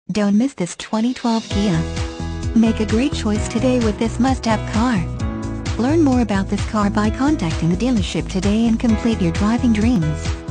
Don't miss this 2012 Kia. Make a great choice today with this must-have car. Learn more about this car by contacting the dealership today and complete your driving dreams.